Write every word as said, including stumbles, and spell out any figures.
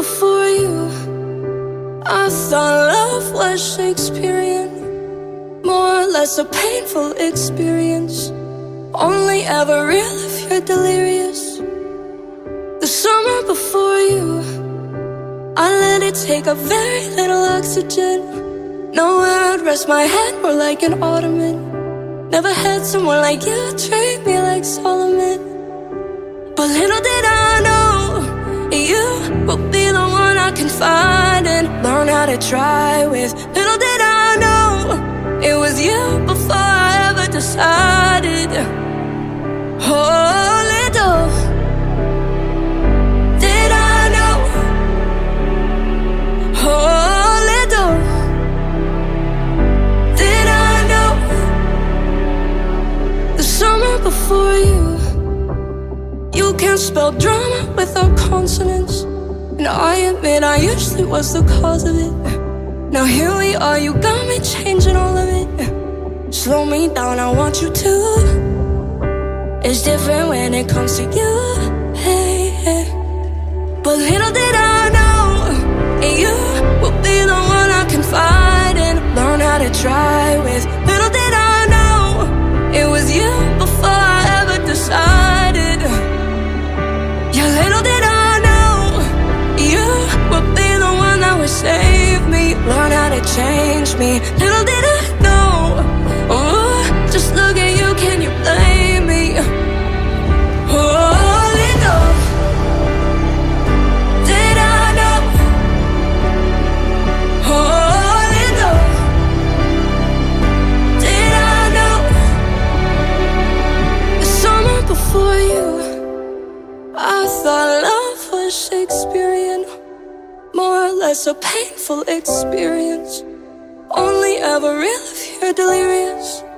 before you, I thought love was Shakespearean, more or less a painful experience, only ever real if you're delirious. The summer before you, I let it take up very little oxygen. Nowhere I'd rest my head, more like an ottoman. Never had someone like you treat me like Solomon. But little did I know, you will be the one I confide in, learn how to try with. Little did I know, it was you before I ever decided. Oh, little did I know. Oh, little did I know. The summer before you, you can't spell drama without consonants, and I admit I usually was the cause of it. Now here we are, you got me changing all of it. Slow me down, I want you to. It's different when it comes to you, hey, hey. But little did I know, you will be the one I confide in, learn how to try with. Little did I know, it was you before I ever decided. Yeah, little did I know, you will be the one that would save me, learn how to change me. Little did I know, oh, just look at you, can you blame me? Oh, little did I know. Oh, little did I know. The summer before you, I thought love was Shakespearean, more or less a painful experience, only ever real if you're delirious.